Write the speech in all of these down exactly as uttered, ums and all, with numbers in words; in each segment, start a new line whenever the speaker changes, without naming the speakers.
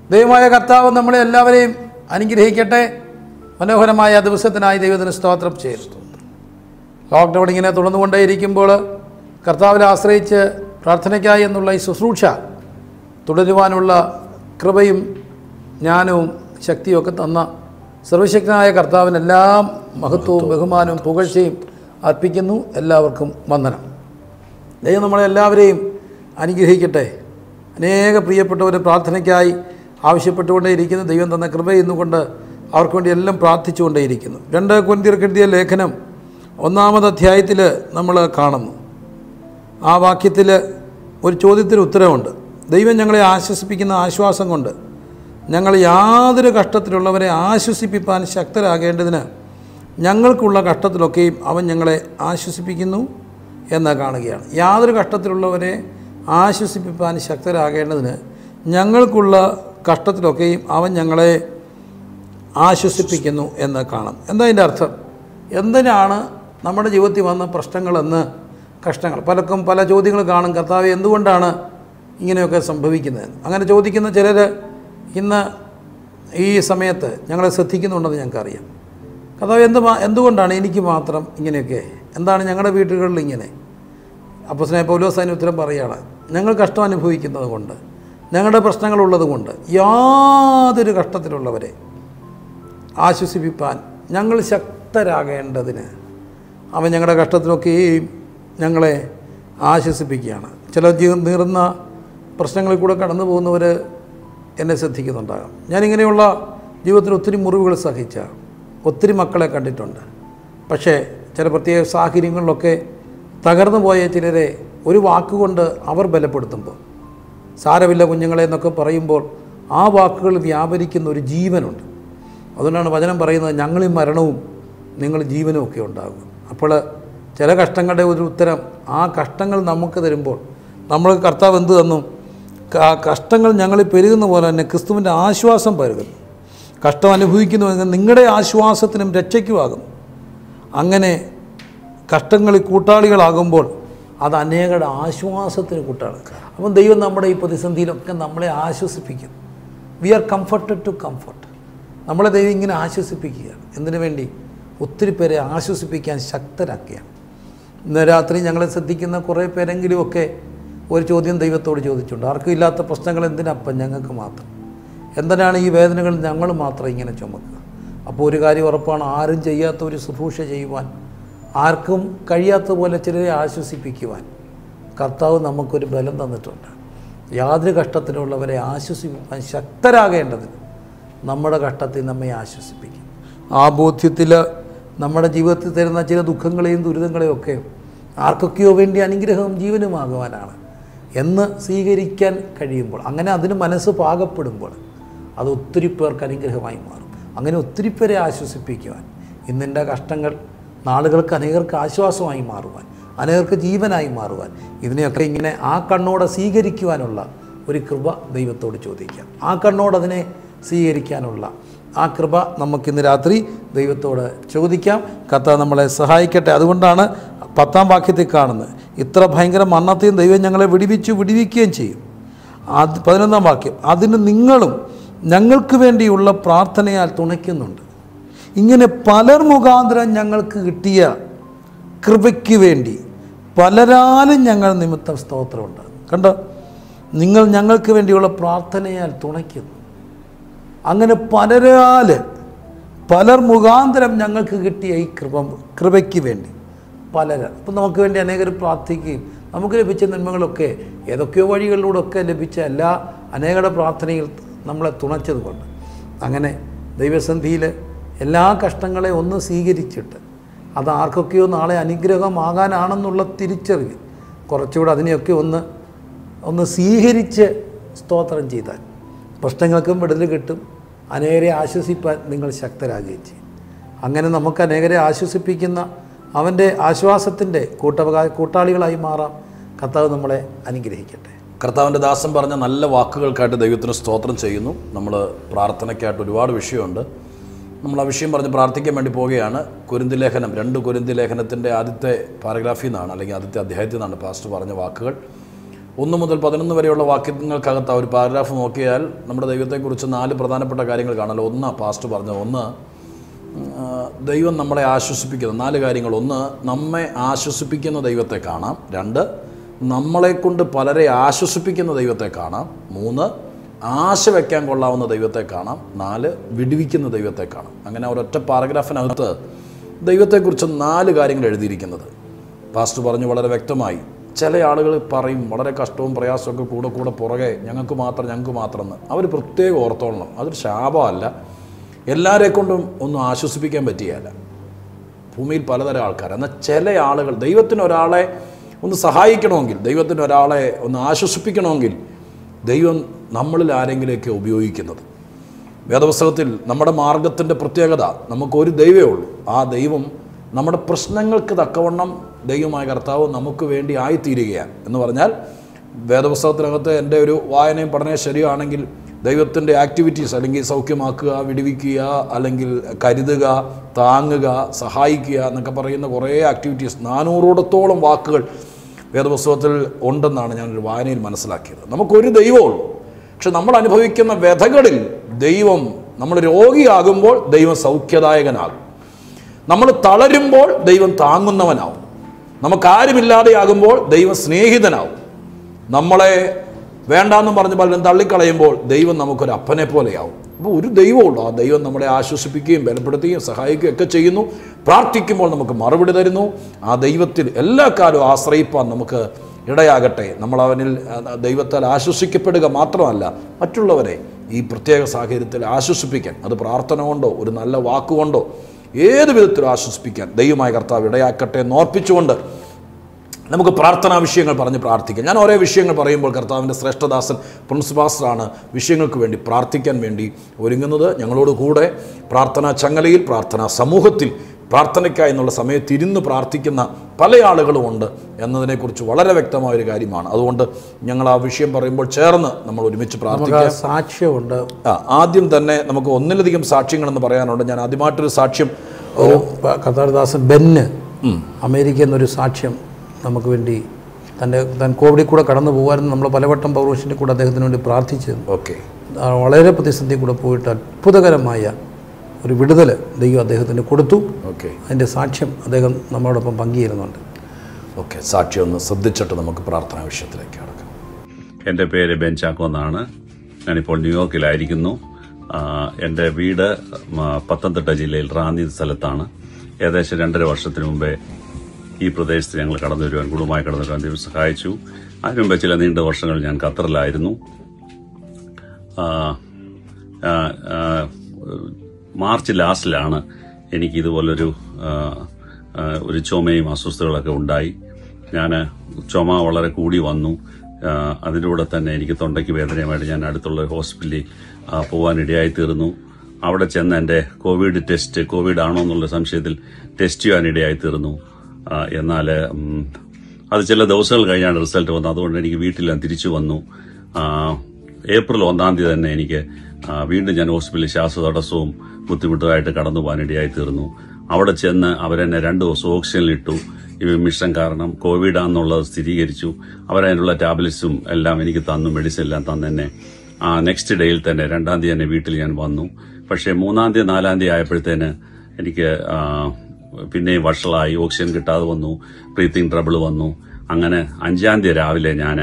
ദൈവമായ കർത്താവ് നമ്മളെ എല്ലാവരെയും അനുഗ്രഹിക്കട്ടെ. മനോഹരമായ ദിവസത്തിനായി ദൈവത്തിന് സ്തോത്രം ചെയ്യുന്നു. ലോക്ക്ഡൗൺ ഇങ്ങനെ തുടർന്നുകൊണ്ടേയിരിക്കുമ്പോൾ കർത്താവിനെ ആശ്രയിച്ച് പ്രാർത്ഥനയ്ക്കായി എന്നുള്ള ഈ ശുശ്രൂഷ തുടരുവാനുള്ള കൃപയും ജ്ഞാനവും ശക്തിയൊക്കെ തന്ന സർവശക്തനായ കർത്താവിനെല്ലാം മഹത്വവും ബഹുമാനവും പുകഴ്ചയും അർപ്പിക്കുന്നു. എല്ലാവർക്കും വന്ദനം. ദൈവം നമ്മളെല്ലാവരെയും അനുഗ്രഹിക്കട്ടെ. അനേക പ്രിയപ്പെട്ടവർ പ്രാർത്ഥനയ്ക്കായി ആവശ്യപ്പെട്ടുകൊണ്ടേയിരിക്കുന്നു. ദൈവം തന്ന കൃപ എന്നുകൊണ്ട് അവർക്ക് വേണ്ടി എല്ലാം പ്രാർത്ഥിച്ചുകൊണ്ടേയിരിക്കുന്നു. രണ്ട് കൊരിന്ത്യർക്ക് എഴുതിയ ലേഖനം ഒന്നാമത് അധ്യായത്തിൽ നമ്മൾ കാണുന്നു. ആ വാക്യത്തിൽ ഒരു ചോദ്യത്തിന് ഉത്തരവുണ്ട്. ദൈവം ഞങ്ങളെ ആശ്വസിപ്പിക്കുന്ന ആശ്വാസം കൊണ്ട് ഞങ്ങൾ യാതൊരു കഷ്ടത്തിലുള്ളവരെ ആശ്വസിപ്പിക്കാൻ ശക്തരാകേണ്ടതിന് ഞങ്ങൾക്കുള്ള കഷ്ടത്തിലൊക്കെയും അവൻ ഞങ്ങളെ ആശ്വസിപ്പിക്കുന്നു എന്ന് കാണുകയാണ്. യാതൊരു കഷ്ടത്തിലുള്ളവരെ ആശ്വസിപ്പിക്കാൻ ശക്തരാകേണ്ടതിന് ഞങ്ങൾക്കുള്ള കഷ്ടത്തിലൊക്കെയും അവൻ ഞങ്ങളെ ആശ്വസിപ്പിക്കുന്നു എന്ന് കാണാം. എന്താ അതിൻ്റെ അർത്ഥം? എന്തിനാണ് നമ്മുടെ ജീവിതത്തിൽ വന്ന പ്രശ്നങ്ങളെന്ന് കഷ്ടങ്ങൾ പലർക്കും പല ചോദ്യങ്ങൾ കാണും. കർത്താവ് എന്തുകൊണ്ടാണ് ഇങ്ങനെയൊക്കെ സംഭവിക്കുന്നത്? അങ്ങനെ ചോദിക്കുന്ന ചിലർ ഇന്ന് ഈ സമയത്ത് ഞങ്ങളെ ശ്രദ്ധിക്കുന്നുണ്ടെന്ന് ഞങ്ങൾക്കറിയാം. കർത്താവ് എന്ത് എന്തുകൊണ്ടാണ് എനിക്ക് മാത്രം ഇങ്ങനെയൊക്കെ? എന്താണ് ഞങ്ങളുടെ വീടുകളിൽ ഇങ്ങനെ? അപ്പോസ്തലനായ പൗലോസ് അതിന് ഉത്തരം പറയുകയാണ്. ഞങ്ങൾ കഷ്ടം അനുഭവിക്കുന്നത് കൊണ്ട്, ഞങ്ങളുടെ പ്രശ്നങ്ങളുള്ളത് കൊണ്ട് യാതൊരു കഷ്ടത്തിലുള്ളവരെ ആശ്വസിപ്പിപ്പാൻ ഞങ്ങൾ ശക്തരാകേണ്ടതിന് അവൻ ഞങ്ങളുടെ കഷ്ടത്തിലൊക്കെയും ഞങ്ങളെ ആശ്വസിപ്പിക്കുകയാണ്. ചില ജീവൻ നീറുന്ന പ്രശ്നങ്ങളിൽ കൂടെ കടന്നു പോകുന്നവർ എന്നെ ശ്രദ്ധിക്കുന്നുണ്ടാകാം. ഞാനിങ്ങനെയുള്ള ജീവിതത്തിൽ ഒത്തിരി മുറിവുകൾ സഹിച്ച ഒത്തിരി മക്കളെ കണ്ടിട്ടുണ്ട്. പക്ഷേ ചില പ്രത്യേക സാഹചര്യങ്ങളിലൊക്കെ തകർന്നു പോയ ചിലരെ ഒരു വാക്കുകൊണ്ട് അവർ ബലപ്പെടുത്തുമ്പോൾ, സാരമില്ല കുഞ്ഞുങ്ങളെ എന്നൊക്കെ പറയുമ്പോൾ ആ വാക്കുകൾ വ്യാപരിക്കുന്ന ഒരു ജീവനുണ്ട്. അതുകൊണ്ടാണ് വചനം പറയുന്നത്, ഞങ്ങളിൽ മരണവും നിങ്ങൾ ജീവനും ഒക്കെ ഉണ്ടാകും. അപ്പോൾ ചില കഷ്ടങ്ങളുടെ ഒരു ഉത്തരം ആ കഷ്ടങ്ങൾ നമുക്ക് തരുമ്പോൾ നമ്മൾ കർത്താവ് എന്ത് തന്നു? ആ കഷ്ടങ്ങൾ ഞങ്ങളിൽ പെരുകുന്ന പോലെ തന്നെ ക്രിസ്തുവിൻ്റെ ആശ്വാസം പെരുകുന്നു. കഷ്ടം അനുഭവിക്കുന്നുവെങ്കിൽ നിങ്ങളുടെ ആശ്വാസത്തിനും രക്ഷയ്ക്കുമാകും. അങ്ങനെ കഷ്ടങ്ങളിൽ കൂട്ടാളികളാകുമ്പോൾ അത് അനേകരുടെ ആശ്വാസത്തിന് കൂട്ടാണ്. അപ്പം ദൈവം നമ്മുടെ ഈ പ്രതിസന്ധിയിലൊക്കെ നമ്മളെ ആശ്വസിപ്പിക്കും. We are comforted to comfort. നമ്മളെ ദൈവം ഇങ്ങനെ ആശ്വസിപ്പിക്കുകയാണ്. എന്തിനു വേണ്ടി? ഒത്തിരി പേരെ ആശ്വസിപ്പിക്കാൻ ശക്തരാക്കുകയാണ്. ഇന്ന് രാത്രി ഞങ്ങളെ ശ്രദ്ധിക്കുന്ന കുറേ പേരെങ്കിലുമൊക്കെ ഒരു ചോദ്യം ദൈവത്തോട് ചോദിച്ചിട്ടുണ്ട്. ആർക്കും ഇല്ലാത്ത പ്രശ്നങ്ങൾ എന്തിനപ്പം ഞങ്ങൾക്ക് മാത്രം? എന്തിനാണ് ഈ വേദനകൾ ഞങ്ങൾ മാത്രം ഇങ്ങനെ ചുമക്കുക? അപ്പോൾ ഒരു കാര്യം ഉറപ്പാണ്, ആരും ചെയ്യാത്ത ഒരു ശുശ്രൂഷ ചെയ്യുവാൻ, ആർക്കും കഴിയാത്ത പോലെ ചിലരെ ആശ്വസിപ്പിക്കുവാൻ കർത്താവ് നമുക്കൊരു ബലം തന്നിട്ടുണ്ട്. യാതൊരു കഷ്ടത്തിലുള്ളവരെ ആശ്വസിപ്പിക്കാൻ ശക്തരാകേണ്ടതിന് നമ്മുടെ കഷ്ടത്തിൽ നമ്മെ ആശ്വസിപ്പിക്കും. ആ ബോധ്യത്തിൽ നമ്മുടെ ജീവിതത്തിൽ തരുന്ന ചില ദുഃഖങ്ങളെയും ദുരിതങ്ങളെയും ഒക്കെ ആർക്കൊക്കെയോ വേണ്ടി അനുഗ്രഹവും ജീവനുമാകുവാനാണ് എന്ന് സ്വീകരിക്കാൻ കഴിയുമ്പോൾ, അങ്ങനെ അതിന് മനസ്സ് പാകപ്പെടുമ്പോൾ അത് ഒത്തിരി പേർക്ക് അനുഗ്രഹമായി മാറും. അങ്ങനെ ഒത്തിരി പേരെ ആശ്വസിപ്പിക്കുവാൻ, ഇന്നിൻ്റെ കഷ്ടങ്ങൾ നാളുകൾക്ക് അനേകർക്ക് ആശ്വാസമായി മാറുവാൻ, അനേകർക്ക് ജീവനായി മാറുവാൻ, ഇതിനെയൊക്കെ ഇങ്ങനെ ആ കണ്ണോടെ സ്വീകരിക്കുവാനുള്ള ഒരു കൃപ ദൈവത്തോട് ചോദിക്കാം. ആ കണ്ണോടതിനെ സ്വീകരിക്കാനുള്ള ആ കൃപ നമുക്കിന്ന് രാത്രി ദൈവത്തോട് ചോദിക്കാം. കർത്താവ് നമ്മളെ സഹായിക്കട്ടെ. അതുകൊണ്ടാണ് പത്താം വാക്യത്തിൽ കാണുന്നത്, ഇത്ര ഭയങ്കര മരണത്തെയും ദൈവം ഞങ്ങളെ വിടിവിച്ചു വിടിവിക്കുകയും ചെയ്യും. അത് പതിനൊന്നാം വാക്യം, അതിന് നിങ്ങളും ഞങ്ങൾക്ക് വേണ്ടിയുള്ള പ്രാർത്ഥനയാൽ തുണയ്ക്കുന്നുണ്ട്. ഇങ്ങനെ പലർ മുഖാന്തരം ഞങ്ങൾക്ക് കിട്ടിയ കൃപയ്ക്ക് വേണ്ടി പലരാലും ഞങ്ങൾ നിമിത്തം സ്തോത്രമുണ്ട്. കണ്ടോ, നിങ്ങൾ ഞങ്ങൾക്ക് വേണ്ടിയുള്ള പ്രാർത്ഥനയാൽ തുണയ്ക്കുന്നു. അങ്ങനെ പലരാൽ പലർ മുഖാന്തരം ഞങ്ങൾക്ക് കിട്ടിയ ഈ കൃപ കൃപയ്ക്ക് വേണ്ടി പലർ. അപ്പം നമുക്ക് വേണ്ടി അനേകർ പ്രാർത്ഥിക്കുകയും നമുക്ക് ലഭിച്ച നന്മകളൊക്കെ ഏതൊക്കെയോ വഴികളിലൂടെ ഒക്കെ ലഭിച്ച എല്ലാ അനേകരുടെ പ്രാർത്ഥനയിൽ നമ്മളെ തുണച്ചതുകൊണ്ട്, അങ്ങനെ ദൈവസന്ധിയിൽ എല്ലാ കഷ്ടങ്ങളെ ഒന്ന് സ്വീകരിച്ചിട്ട് അത് ആർക്കൊക്കെയോ നാളെ അനുഗ്രഹമാകാനാണെന്നുള്ള തിരിച്ചറിവ് കുറച്ചുകൂടെ അതിനെയൊക്കെ ഒന്ന് ഒന്ന് സ്വീകരിച്ച് സ്തോത്രം ചെയ്താൽ പ്രശ്നങ്ങൾക്കും വിടുതൽ കിട്ടും. അനേകരെ ആശ്വസിപ്പാൻ നിങ്ങൾ ശക്തരാകുകയും ചെയ്യും. അങ്ങനെ നമുക്ക് അനേകരെ ആശ്വസിപ്പിക്കുന്ന അവൻ്റെ ആശ്വാസത്തിൻ്റെ കൂട്ടവകാ കൂട്ടാളികളായി മാറാം. കർത്താവ് നമ്മളെ അനുഗ്രഹിക്കട്ടെ.
കർത്താവിൻ്റെ ദാസൻ പറഞ്ഞ നല്ല വാക്കുകൾക്കായിട്ട് ദൈവത്തിന് സ്തോത്രം ചെയ്യുന്നു. നമ്മൾ പ്രാർത്ഥനയ്ക്കായിട്ട് ഒരുപാട് വിഷയമുണ്ട്. നമ്മൾ ആ വിഷയം പറഞ്ഞ് പ്രാർത്ഥിക്കാൻ വേണ്ടി പോവുകയാണ്. കൊരിന്തി ലേഖനം രണ്ട് കൊരിന്തി ലേഖനത്തിൻ്റെ ആദ്യത്തെ പാരഗ്രാഫിൽ നിന്നാണ്, അല്ലെങ്കിൽ ആദ്യത്തെ അധ്യായത്തിൽ നിന്നാണ് പാസ്റ്റർ പറഞ്ഞ വാക്കുകൾ. ഒന്ന് മുതൽ പതിനൊന്ന് വരെയുള്ള വാക്യങ്ങൾക്കകത്ത് ഒരു പാരഗ്രാഫ് നോക്കിയാൽ നമ്മുടെ ദൈവത്തെക്കുറിച്ച് നാല് പ്രധാനപ്പെട്ട കാര്യങ്ങൾ കാണാമല്ലോ. ഒന്ന് പാസ്റ്റർ പറഞ്ഞത്, ഒന്ന് ദൈവം നമ്മളെ ആശ്വസിപ്പിക്കുന്ന നാല് കാര്യങ്ങൾ. ഒന്ന്, നമ്മെ ആശ്വസിപ്പിക്കുന്ന ദൈവത്തെ കാണാം. രണ്ട്, നമ്മളെക്കൊണ്ട് പലരെ ആശ്വസിപ്പിക്കുന്ന ദൈവത്തെ കാണാം. മൂന്ന്, ആശ വയ്ക്കാൻ കൊള്ളാവുന്ന ദൈവത്തെ കാണാം. നാല്, വിടുവിക്കുന്ന ദൈവത്തെ കാണാം. അങ്ങനെ ഒരൊറ്റ പാരഗ്രാഫിനകത്ത് ദൈവത്തെക്കുറിച്ച് നാല് കാര്യങ്ങൾ എഴുതിയിരിക്കുന്നത്. പാസ്റ്റർ പറഞ്ഞു വളരെ വ്യക്തമായി. ചില ആളുകൾ പറയും വളരെ കഷ്ടവും പ്രയാസമൊക്കെ കൂടെ കൂടെ പുറകെ ഞങ്ങൾക്ക് മാത്രം ഞങ്ങൾക്ക് മാത്രം എന്ന്. അവർ പ്രത്യേകം ഓർത്തോളണം, അതൊരു ശാപമല്ല. എല്ലാവരെ കൊണ്ടും ഒന്നും ആശ്വസിപ്പിക്കാൻ പറ്റിയല്ല. ഭൂമിയിൽ പലതരം ആൾക്കാർ. എന്നാൽ ചില ആളുകൾ ദൈവത്തിന് ഒരാളെ ഒന്ന് സഹായിക്കണമെങ്കിൽ, ദൈവത്തിന് ഒരാളെ ഒന്ന് ആശ്വസിപ്പിക്കണമെങ്കിൽ ദൈവം നമ്മളിൽ ആരെങ്കിലുമൊക്കെ ഉപയോഗിക്കുന്നത്. വേദപുസ്തകത്തിൽ നമ്മുടെ മാർഗത്തിൻ്റെ പ്രത്യേകത, നമുക്കൊരു ദൈവമേ ഉള്ളൂ. ആ ദൈവം നമ്മുടെ പ്രശ്നങ്ങൾക്ക് തക്കവണ്ണം ദൈവമായ കർത്താവ് നമുക്ക് വേണ്ടി ആയിത്തീരുകയാണ്. എന്ന് പറഞ്ഞാൽ വേദപുസ്തകത്തിനകത്ത് എൻ്റെ ഒരു വായനയും പഠനവും ശരിയാണെങ്കിൽ ദൈവത്തിൻ്റെ ആക്ടിവിറ്റീസ്, അല്ലെങ്കിൽ സൗഖ്യമാക്കുക, വിടുവിക്കുക, അല്ലെങ്കിൽ കരുതുക, താങ്ങുക, സഹായിക്കുക എന്നൊക്കെ പറയുന്ന കുറേ ആക്ടിവിറ്റീസ്, നാനൂറോടത്തോളം വാക്കുകൾ വേദപുസ്തകത്തിൽ ഉണ്ടെന്നാണ് ഞാനൊരു വായനയിൽ മനസ്സിലാക്കിയത്. നമുക്കൊരു ദൈവമുള്ളൂ. പക്ഷെ നമ്മൾ അനുഭവിക്കുന്ന വ്യഥകളിൽ ദൈവം, നമ്മൾ രോഗിയാകുമ്പോൾ ദൈവം സൗഖ്യദായകനാകും. നമ്മൾ തളരുമ്പോൾ ദൈവം താങ്ങുന്നവനാവും. നമുക്കാരുമില്ലാതെയാകുമ്പോൾ ദൈവം സ്നേഹിതനാവും. നമ്മളെ വേണ്ടാന്നും പറഞ്ഞ് പലരും തള്ളിക്കളയുമ്പോൾ ദൈവം നമുക്കൊരു അപ്പനെ പോലെയാവും. അപ്പോൾ ഒരു ദൈവമുള്ളൂ. ആ ദൈവം നമ്മളെ ആശ്വസിപ്പിക്കുകയും ബലപ്പെടുത്തുകയും സഹായിക്കുകയും ഒക്കെ ചെയ്യുന്നു. പ്രാർത്ഥിക്കുമ്പോൾ നമുക്ക് മറുപടി തരുന്നു. ആ ദൈവത്തിൽ എല്ലാ കാലവും ആശ്രയിപ്പാൻ നമുക്ക് ഇടയാകട്ടെ. നമ്മൾ അവനിൽ ദൈവത്താൽ ആശ്വസിക്കപ്പെടുക മാത്രമല്ല, മറ്റുള്ളവരെ ഈ പ്രത്യേക സാഹചര്യത്തിൽ ആശ്വസിപ്പിക്കാൻ, അത് പ്രാർത്ഥന കൊണ്ടോ ഒരു നല്ല വാക്കുകൊണ്ടോ ഏത് വിധത്തിലും ആശ്വസിപ്പിക്കാൻ ദൈവമായ കർത്താവ് ഇടയാക്കട്ടെ എന്ന് ഓർപ്പിച്ചുകൊണ്ട് നമുക്ക് പ്രാർത്ഥനാ വിഷയങ്ങൾ പറഞ്ഞ് പ്രാർത്ഥിക്കാം. ഞാൻ ഓരോ വിഷയങ്ങൾ പറയുമ്പോൾ കർത്താവിൻ്റെ ശ്രേഷ്ഠദാസൻ പ്രിൻസ് പാസ്റ്ററാണ് വിഷയങ്ങൾക്ക് വേണ്ടി പ്രാർത്ഥിക്കാൻ വേണ്ടി ഒരുങ്ങുന്നത്. ഞങ്ങളോട് കൂടെ പ്രാർത്ഥനാ ചങ്ങലയിൽ, പ്രാർത്ഥനാ സമൂഹത്തിൽ പ്രാർത്ഥനയ്ക്കായി എന്നുള്ള സമയത്ത് ഇരുന്ന് പ്രാർത്ഥിക്കുന്ന പല ആളുകളുമുണ്ട് എന്നതിനെക്കുറിച്ച് വളരെ വ്യക്തമായൊരു കാര്യമാണ്. അതുകൊണ്ട് ഞങ്ങൾ ആ വിഷയം പറയുമ്പോൾ ചേർന്ന് നമ്മൾ ഒരുമിച്ച് പ്രാർത്ഥിക്കാം.
സാക്ഷ്യമുണ്ട്.
ആ ആദ്യം തന്നെ നമുക്ക് ഒന്നിലധികം സാക്ഷ്യങ്ങളെന്ന് പറയാനുണ്ട്. ഞാൻ ആദ്യമായിട്ടൊരു സാക്ഷ്യം,
ഒരു കർത്താദാസൻ ബെന്ന് അമേരിക്കയിൽ നിന്നൊരു സാക്ഷ്യം നമുക്ക് വേണ്ടി, തൻ്റെ താൻ കോവിഡിൽ കൂടെ കടന്നു പോകുമായിരുന്നു. നമ്മൾ പലവട്ടം പൗർവശൻ്റെ കൂടെ അദ്ദേഹത്തിന് വേണ്ടി പ്രാർത്ഥിച്ചു.
ഓക്കെ,
വളരെ പ്രതിസന്ധി കൂടെ പോയിട്ട് അത്ഭുതകരമായ ഒരു വിടുതൽ ദൈവം അദ്ദേഹത്തിന് കൊടുത്തു.
ഓക്കെ,
അതിൻ്റെ സാക്ഷ്യം അദ്ദേഹം നമ്മളോടൊപ്പം പങ്കുചേരുന്നുണ്ട്.
ഓക്കെ, സാക്ഷ്യം ഒന്ന് ശ്രദ്ധിച്ചിട്ട് നമുക്ക് പ്രാർത്ഥനാ വിഷയത്തിലേക്ക് കടക്കാം.
എൻ്റെ പേര് ബെൻ ചാക്കോ എന്നാണ്. ഞാനിപ്പോൾ ന്യൂയോർക്കിലായിരിക്കുന്നു. എൻ്റെ വീട് പത്തനംതിട്ട ജില്ലയിൽ റാന്നി സ്ഥലത്താണ്. ഏകദേശം രണ്ടര വർഷത്തിന് മുമ്പേ ഈ പ്രദേശത്ത് ഞങ്ങൾ കടന്നു വരുവാൻ, കുടുംബമായി കടന്നു വരുവാൻ ദൈവം സഹായിച്ചു. അതിനു മുമ്പ് ചില നീണ്ട വർഷങ്ങൾ ഞാൻ ഖത്തറിലായിരുന്നു. മാർച്ച് ലാസ്റ്റിലാണ് എനിക്ക് ഇതുപോലൊരു ഒരു ചുമയും അസ്വസ്ഥതകളൊക്കെ ഉണ്ടായി. ഞാൻ ചുമ വളരെ കൂടി വന്നു. അതിൻ്റെ കൂടെ തന്നെ എനിക്ക് തൊണ്ടയ്ക്ക് വേദനയുമായിട്ട് ഞാൻ അടുത്തുള്ള ഹോസ്പിറ്റലിൽ പോകാനിടയായി തീർന്നു. അവിടെ ചെന്ന് എൻ്റെ കോവിഡ് ടെസ്റ്റ്, കോവിഡ് ആണോ എന്നുള്ള സംശയത്തിൽ ടെസ്റ്റ് ചെയ്യാനിടയായി തീർന്നു. എന്നാൽ അത് ചില ദിവസങ്ങൾ കഴിഞ്ഞാണ് റിസൾട്ട് വന്നത്. അതുകൊണ്ട് എനിക്ക് വീട്ടിലെല്ലാം തിരിച്ചു വന്നു. ഏപ്രിൽ ഒന്നാം തീയതി തന്നെ എനിക്ക് വീണ്ടും ഞാൻ ഹോസ്പിറ്റലിൽ ശ്വാസതടസ്സവും ബുദ്ധിമുട്ടുമായിട്ട് കടന്നു പോകാനിടയായി തീർന്നു. അവിടെ ചെന്ന് അവരെന്നെ രണ്ട് ദിവസം ഓക്സിജനിലിട്ടു. ഈ മിഷൻ കാരണം കോവിഡാന്നുള്ളത് സ്ഥിരീകരിച്ചു. അവരതിനുള്ള ടാബ്ലറ്റ്സും എല്ലാം എനിക്ക് തന്നു, മെഡിസിൻ എല്ലാം തന്നെ. ആ നെക്സ്റ്റ് ഡേയിൽ തന്നെ രണ്ടാം തീയതി തന്നെ വീട്ടിൽ ഞാൻ വന്നു. പക്ഷേ മൂന്നാം തീയതി നാലാം തീയതി ആയപ്പോഴത്തേന് എനിക്ക് പിന്നെയും വഷളായി, ഓക്സിജൻ കിട്ടാതെ വന്നു, ബ്രീത്തിങ് ട്രബിൾ വന്നു. അങ്ങനെ അഞ്ചാം തീയതി രാവിലെ ഞാൻ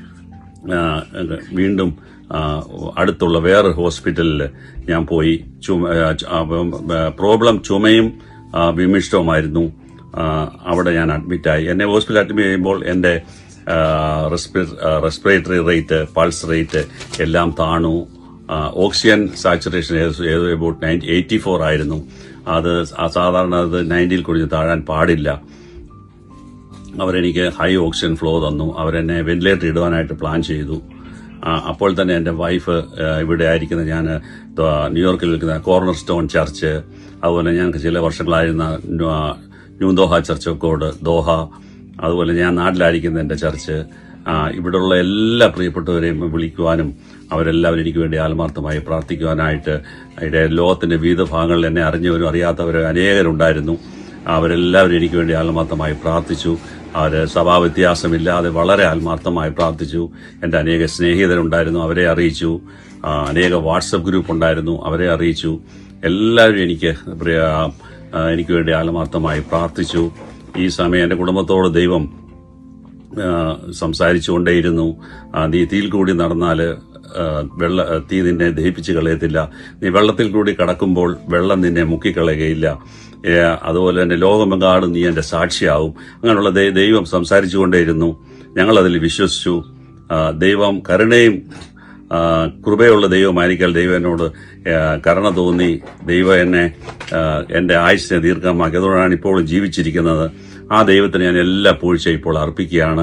വീണ്ടും അടുത്തുള്ള വേറെ ഹോസ്പിറ്റലിൽ ഞാൻ പോയി. പ്രോബ്ലം ചുമയും വിമിഷ്ടവുമായിരുന്നു. അവിടെ ഞാൻ അഡ്മിറ്റായി. എന്നെ ഹോസ്പിറ്റലിൽ അഡ്മിറ്റ് ചെയ്യുമ്പോൾ എൻ്റെ റെസ്പിറേറ്ററി റേറ്റ്, പൾസ് റേറ്റ് എല്ലാം താണു. ഓക്സിജൻ സാച്ചുറേഷൻ ഏതോ എബൌട്ട് നയൻറ്റി എയ്റ്റി ഫോർ ആയിരുന്നു. അത് സാധാരണ അത് നയൻറ്റിയിൽ കുറിച്ച് താഴാൻ പാടില്ല. അവരെനിക്ക് ഹൈ ഓക്സിജൻ ഫ്ലോ തന്നു. അവരെന്നെ വെന്റിലേറ്റർ ഇടുവാനായിട്ട് പ്ലാൻ ചെയ്തു. അപ്പോൾ തന്നെ എൻ്റെ വൈഫ് ഇവിടെ ആയിരിക്കുന്ന, ഞാൻ ന്യൂയോർക്കിൽ നിൽക്കുന്ന കോർണർ സ്റ്റോൺ ചർച്ച്, അതുപോലെ ഞങ്ങൾക്ക് ചില വർഷങ്ങളായിരുന്ന new Doha church of God Doha, അതുപോലെ ഞാൻ നാട്ടിലായിരിക്കുന്ന എൻ്റെ ചർച്ച്, ഇവിടെയുള്ള എല്ലാ പ്രിയപ്പെട്ടവരെയും വിളിക്കുവാനും അവരെല്ലാവരും എനിക്ക് വേണ്ടി ആത്മാർത്ഥമായി പ്രാർത്ഥിക്കുവാനായിട്ട് ഇവിടെ ലോകത്തിന്റെ വിവിധ ഭാഗങ്ങളിൽ എന്നെ അറിഞ്ഞവരും അറിയാത്തവരും അനേകരുണ്ടായിരുന്നു. അവരെല്ലാവരും എനിക്ക് വേണ്ടി ആത്മാർത്ഥമായി പ്രാർത്ഥിച്ചു. അവർ സഭാവ്യത്യാസമില്ലാതെ വളരെ ആത്മാർത്ഥമായി പ്രാർത്ഥിച്ചു. എൻ്റെ അനേക സ്നേഹിതരുണ്ടായിരുന്നു, അവരെ അറിയിച്ചു. അനേക വാട്സപ്പ് ഗ്രൂപ്പ് ഉണ്ടായിരുന്നു, അവരെ അറിയിച്ചു. എല്ലാവരും എനിക്ക് എനിക്ക് വേണ്ടി ആത്മാർത്ഥമായി പ്രാർത്ഥിച്ചു. ഈ സമയം എൻ്റെ കുടുംബത്തോട് ദൈവം സംസാരിച്ചുകൊണ്ടേയിരുന്നു. നീ തീയിൽ കൂടി നടന്നാൽ വെള്ള തീ നിന്നെ ദഹിപ്പിച്ച് കളയത്തില്ല, നീ വെള്ളത്തിൽ കൂടി കടക്കുമ്പോൾ വെള്ളം നിന്നെ മുക്കിക്കളയുകയില്ല, അതുപോലെ തന്നെ ലോകമെങ്ങാടും നീ എൻ്റെ സാക്ഷിയാവും. അങ്ങനെയുള്ള ദൈവം സംസാരിച്ചുകൊണ്ടേയിരുന്നു. ഞങ്ങളതിൽ വിശ്വസിച്ചു. ദൈവം കരുണയും കൃപയുള്ള ദൈവമായിരിക്കാൻ ദൈവം എന്നോട് കരുണ തോന്നി. ദൈവം എന്നെ എൻ്റെ ആയുസ്സിനെ ദീർഘമാക്കി. അതുകൊണ്ടാണ് ഇപ്പോഴും ജീവിച്ചിരിക്കുന്നത്. ആ ദൈവത്തിന് ഞാൻ എല്ലാ പൂഴ്ചയും ഇപ്പോൾ അർപ്പിക്കുകയാണ്.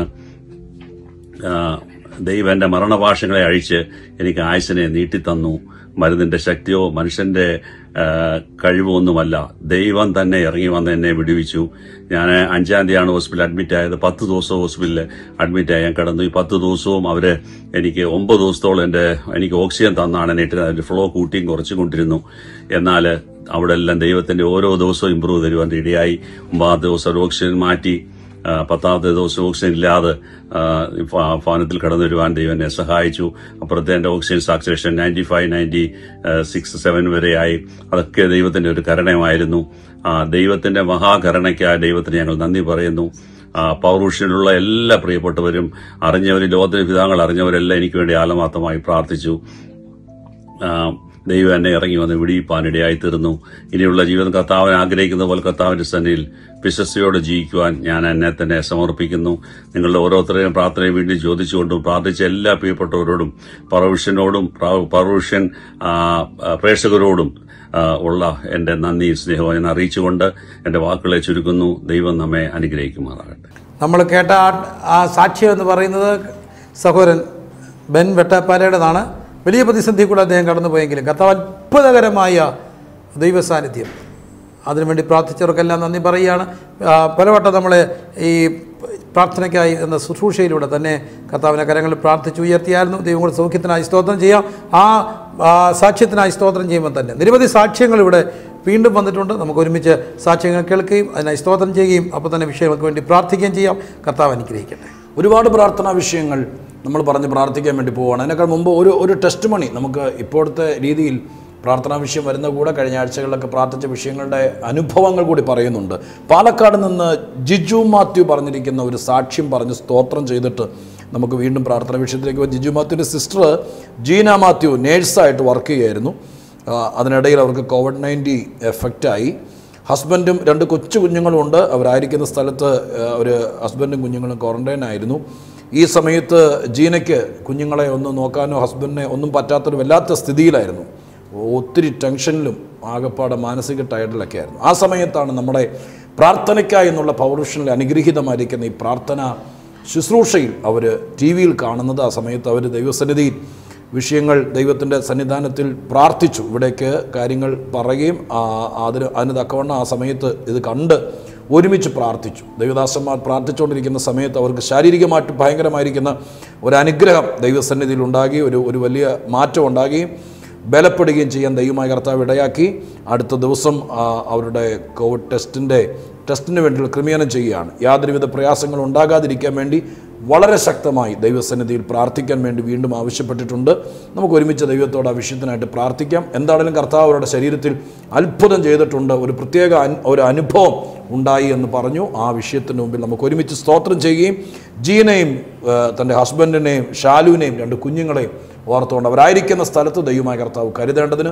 ദൈവം എൻ്റെ മരണഭാഷങ്ങളെ അഴിച്ച് എനിക്ക് ആയുസ്സിനെ നീട്ടിത്തന്നു. മരുന്നിന്റെ ശക്തിയോ മനുഷ്യന്റെ കഴിവോ ഒന്നുമല്ല, ദൈവം തന്നെ ഇറങ്ങി വന്ന് എന്നെ വിടുവിച്ചു. ഞാൻ അഞ്ചാം തീയതിയാണ് ഹോസ്പിറ്റലിൽ അഡ്മിറ്റ് ആയത്. പത്ത് ദിവസം ഹോസ്പിറ്റലിൽ അഡ്മിറ്റ് ആയി ഞാൻ കിടന്നു. ഈ പത്ത് ദിവസവും അവര് എനിക്ക് ഒമ്പത് ദിവസത്തോളം എൻ്റെ എനിക്ക് ഓക്സിജൻ തന്നാണ് എന്നിട്ട് അതിന്റെ ഫ്ലോ കൂട്ടിയും കുറച്ചും കൊണ്ടിരുന്നു. എന്നാൽ അവിടെ എല്ലാം ദൈവത്തിന്റെ ഓരോ ദിവസവും ഇമ്പ്രൂവ് തരുവാൻ ഇടയായി. ഒമ്പതാമത്തെ ദിവസം ഓക്സിജൻ മാറ്റി, പത്താമത്തെ ദിവസം ഓക്സിജൻ ഇല്ലാതെ ഭവനത്തിൽ കടന്നു വരുവാൻ ദൈവം എന്നെ സഹായിച്ചു. അപ്പുറത്തെ എൻ്റെ oxygen saturation ninety five ninety six seven വരെയായി. അതൊക്കെ ദൈവത്തിന്റെ ഒരു കരുണയുമായിരുന്നു. ദൈവത്തിന്റെ മഹാകരുണയ്ക്കായി ദൈവത്തിന് ഞങ്ങൾ നന്ദി പറയുന്നു. പൗർവിഷനിലുള്ള എല്ലാ പ്രിയപ്പെട്ടവരും അറിഞ്ഞവരും ലോകത്തിലെ പിതാങ്ങൾ അറിഞ്ഞവരെല്ലാം എനിക്ക് വേണ്ടി ആത്മാർത്ഥമായി പ്രാർത്ഥിച്ചു. ദൈവം എന്നെ ഇറങ്ങി വന്ന് വിടിയിപ്പാനിടയായി തീർന്നു. ഇനിയുള്ള ജീവിതം കർത്താവിനെ ആഗ്രഹിക്കുന്ന പോലെ കർത്താവിന്റെ സന്നിധിയിൽ വിശ്വസ്തയോടെ ജീവിക്കുവാൻ ഞാൻ എന്നെ തന്നെ സമർപ്പിക്കുന്നു. നിങ്ങളുടെ ഓരോരുത്തരെയും പ്രാർത്ഥനയെ വേണ്ടി ചോദിച്ചുകൊണ്ടും പ്രാർത്ഥിച്ച എല്ലാ പ്രിയപ്പെട്ടവരോടും പൗർവിഷനോടും പൗർവിഷൻ പ്രേക്ഷകരോടും ഉള്ള എൻ്റെ നന്ദി സ്നേഹവും ഞാൻ അറിയിച്ചുകൊണ്ട് എൻ്റെ വാക്കുകളെ ചുരുക്കുന്നു. ദൈവം നമ്മെ അനുഗ്രഹിക്കുമാറാകട്ടെ.
നമ്മൾ കേട്ട ആ സാക്ഷ്യം എന്ന് പറയുന്നത് സഹോദരൻ ബെൻ വെട്ടാപ്പാലയുടേതാണ്. വലിയ പ്രതിസന്ധി കൂടെ അദ്ദേഹം കടന്നുപോയെങ്കിലും കർത്താവ് അത്ഭുതകരമായ ദൈവസാന്നിധ്യം, അതിനുവേണ്ടി പ്രാർത്ഥിച്ചവർക്കെല്ലാം നന്ദി പറയുകയാണ്. പലവട്ടം നമ്മൾ ഈ പ്രാർത്ഥനയ്ക്കായി എന്ന ശുശ്രൂഷയിലൂടെ തന്നെ കർത്താവിനെ കരങ്ങളിൽ പ്രാർത്ഥിച്ച് ഉയർത്തിയായിരുന്നു. ദൈവം കൂടെ സൗഖ്യത്തിനായി സ്തോത്രം ചെയ്യാം. ആ സാക്ഷ്യത്തിനായി സ്തോത്രം ചെയ്യുമ്പോൾ തന്നെ നിരവധി സാക്ഷ്യങ്ങൾ ഇവിടെ വീണ്ടും വന്നിട്ടുണ്ട്. നമുക്ക് ഒരുമിച്ച് സാക്ഷ്യങ്ങൾ കേൾക്കുകയും അതിനായി സ്തോത്രം ചെയ്യുകയും അപ്പോൾ തന്നെ വിഷയങ്ങൾക്ക് വേണ്ടി പ്രാർത്ഥിക്കുകയും ചെയ്യാം. കർത്താവ് അനുഗ്രഹിക്കട്ടെ.
ഒരുപാട് പ്രാർത്ഥനാ വിഷയങ്ങൾ നമ്മൾ പറഞ്ഞ് പ്രാർത്ഥിക്കാൻ വേണ്ടി പോവുകയാണ്. അതിനേക്കാൾ മുമ്പ് ഒരു ഒരു ടെസ്റ്റ് മണി നമുക്ക് ഇപ്പോഴത്തെ രീതിയിൽ പ്രാർത്ഥനാ വിഷയം വരുന്ന കൂടെ കഴിഞ്ഞ ആഴ്ചകളിലൊക്കെ പ്രാർത്ഥിച്ച വിഷയങ്ങളുടെ അനുഭവങ്ങൾ കൂടി പറയുന്നുണ്ട്. പാലക്കാട് നിന്ന് ജിജു മാത്യു പറഞ്ഞിരിക്കുന്ന ഒരു സാക്ഷ്യം പറഞ്ഞ് സ്തോത്രം ചെയ്തിട്ട് നമുക്ക് വീണ്ടും പ്രാർത്ഥനാ വിഷയത്തിലേക്ക് പോയി. ജിജു മാത്യുവിൻ്റെ സിസ്റ്റർ ജീന മാത്യു നേഴ്സായിട്ട് വർക്ക് ചെയ്യുമായിരുന്നു. അതിനിടയിൽ അവർക്ക് കോവിഡ് നയൻറ്റീൻ എഫക്റ്റായി. ഹസ്ബൻഡും രണ്ട് കൊച്ചു കുഞ്ഞുങ്ങളുമുണ്ട്. അവരായിരിക്കുന്ന സ്ഥലത്ത് ഒരു ഹസ്ബൻഡും കുഞ്ഞുങ്ങളും ക്വാറന്റൈൻ ആയിരുന്നു. ഈ സമയത്ത് ജീനയ്ക്ക് കുഞ്ഞുങ്ങളെ ഒന്ന് നോക്കാനോ ഹസ്ബൻഡിനെ ഒന്നും പറ്റാത്തൊരു വല്ലാത്ത സ്ഥിതിയിലായിരുന്നു. ഒത്തിരി ടെൻഷനിലും ആകപ്പാടെ മാനസിക ടയർഡിലൊക്കെ ആയിരുന്നു. ആ സമയത്താണ് നമ്മുടെ പ്രാർത്ഥനയ്ക്കായി എന്നുള്ള പൗർവിഷനിൽ അനുഗ്രഹീതമായിരിക്കുന്ന ഈ പ്രാർത്ഥന ശുശ്രൂഷയിൽ അവർ ടി വിയിൽ കാണുന്നത്. ആ സമയത്ത് അവർ ദൈവസന്നിധിയിൽ വിഷയങ്ങൾ ദൈവത്തിൻ്റെ സന്നിധാനത്തിൽ പ്രാർത്ഥിച്ചു. ഇവിടേക്ക് കാര്യങ്ങൾ പറയുകയും അതിന് അതിന് തക്കവണ്ണം ആ സമയത്ത് ഇത് കണ്ട് ഒരുമിച്ച് പ്രാർത്ഥിച്ചു. ദൈവദാസന്മാർ പ്രാർത്ഥിച്ചുകൊണ്ടിരിക്കുന്ന സമയത്ത് അവർക്ക് ശാരീരികമായിട്ട് ഭയങ്കരമായിരിക്കുന്ന ഒരു അനുഗ്രഹം ദൈവസന്നിധിയിൽ ഉണ്ടാകി, ഒരു ഒരു വലിയ മാറ്റം ഉണ്ടാകുകയും ബലപ്പെടുകയും ചെയ്യാൻ ദൈവമായ കർത്താവ് ഇടയാക്കി. അടുത്ത ദിവസം അവരുടെ കോവിഡ് ടെസ്റ്റിൻ്റെ ടെസ്റ്റിന് വേണ്ടിയുള്ള ക്രമീകരണം ചെയ്യുകയാണ്. യാതൊരുവിധ പ്രയാസങ്ങളും ഉണ്ടാകാതിരിക്കാൻ വേണ്ടി വളരെ ശക്തമായി ദൈവസന്നിധിയിൽ പ്രാർത്ഥിക്കാൻ വേണ്ടി വീണ്ടും ആവശ്യപ്പെട്ടിട്ടുണ്ട്. നമുക്ക് ഒരുമിച്ച് ദൈവത്തോട് ആ വിഷയത്തിനായിട്ട് പ്രാർത്ഥിക്കാം. എന്താണെങ്കിലും കർത്താവ് അവരുടെ ശരീരത്തിൽ അത്ഭുതം ചെയ്തിട്ടുണ്ട്, ഒരു പ്രത്യേക ഒരു അനുഭവം ഉണ്ടായി എന്ന് പറഞ്ഞു. ആ വിഷയത്തിന് മുമ്പിൽ നമുക്ക് ഒരുമിച്ച് സ്തോത്രം ചെയ്യുകയും ജീനയും തൻ്റെ ഹസ്ബൻഡിനെയും ഷാലുവിനെയും രണ്ട് കുഞ്ഞുങ്ങളെയും ഓർത്തുകൊണ്ട് അവരായിരിക്കുന്ന സ്ഥലത്ത് ദൈവമായ കർത്താവ് കരുതേണ്ടതിന്